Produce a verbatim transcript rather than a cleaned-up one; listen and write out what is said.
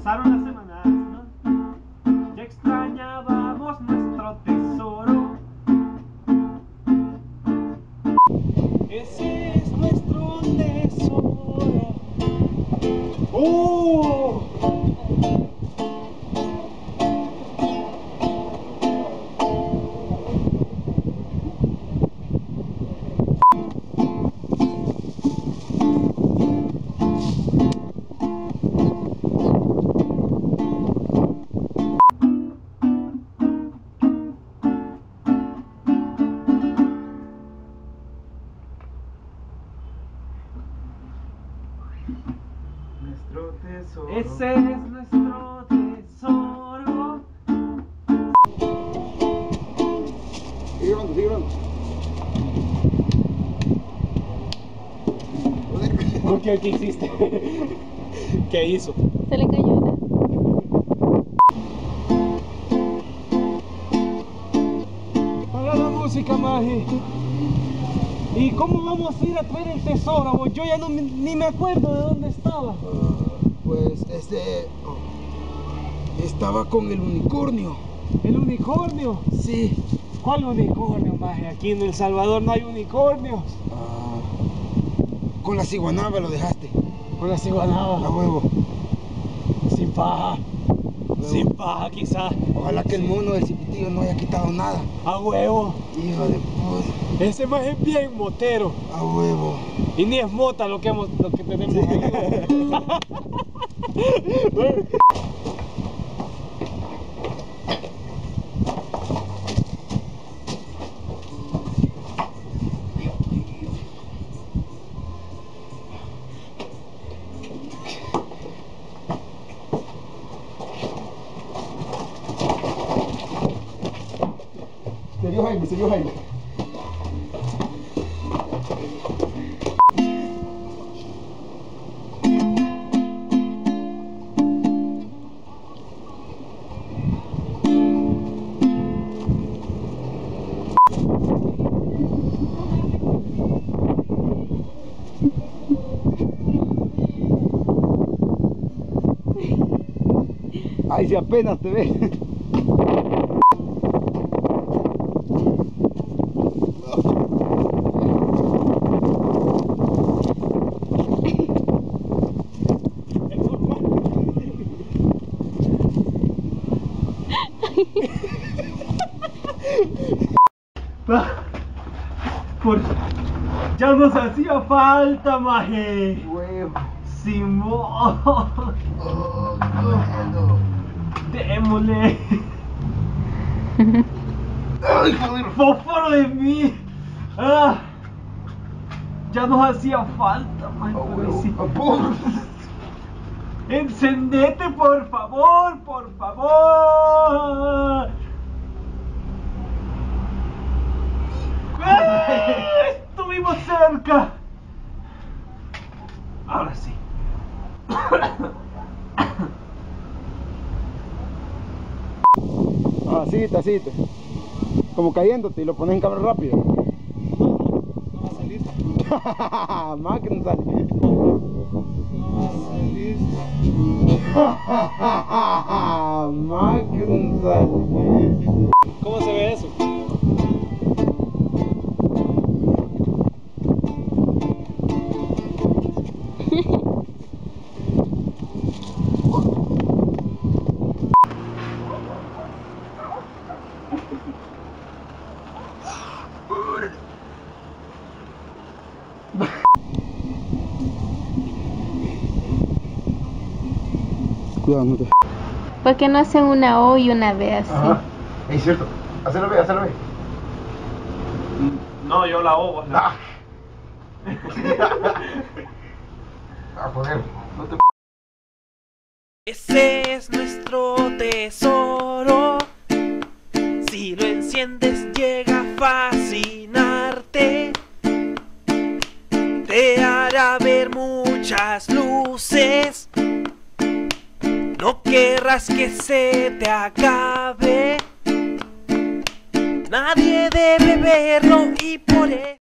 pasaron las semanas, ¿no? Ya extrañábamos nuestro tesoro. Ese es nuestro tesoro. ¡Oh! Nuestro tesoro. Ese es nuestro tesoro. Sigue grabando, sigue grabando. ¿Por qué? ¿Qué hiciste? ¿Qué hizo? Se le cayó una. Para la música, maje. ¿Y cómo vamos a ir a traer el tesoro? Vos? Yo ya no me- ni me acuerdo de dónde estaba. Pues este oh, estaba con el unicornio. ¿El unicornio? Sí. ¿Cuál unicornio, maje? Aquí en El Salvador no hay unicornios. Ah, con la ciguanaba lo dejaste. Con la ciguanaba. A huevo. Sin paja. Huevo. Sin paja, quizás. Ojalá que el mono del cipitillo no haya quitado nada. A huevo. Hijo de puta. Ese maje es bien motero. A huevo. Y ni es mota lo que, hemos, lo que tenemos ahí. Se dio Jaime, se dio Jaime. Ay, si apenas te ve. Por... Ya nos hacía falta, maje. Huevo. Simón. Oh, no. Démosle. Ay, joder. Fósforo de mí. Ah. Ya nos hacía falta, maje. Oh, pero huevo. sí. Ah, por- Encendete, por favor, por favor. ¡Ah! Estuvimos cerca. Ahora sí. Así, así. Como cayéndote y lo pones en cámara rápido. No va a salir. Más que no sale. No va a salir. Más que no sale. ¿Cómo se ve eso? Cuidado, no te... ¿Por qué no hacen una O y una B así? Ajá. Es cierto. Hazlo ve, hazlo ve. No, yo la hago. Ah. A poder. No te... Ese es nuestro tesoro. Si lo enciendes llega a fascinarte. Te hará ver muchas luces. No querrás que se te acabe. Nadie debe verlo y por eso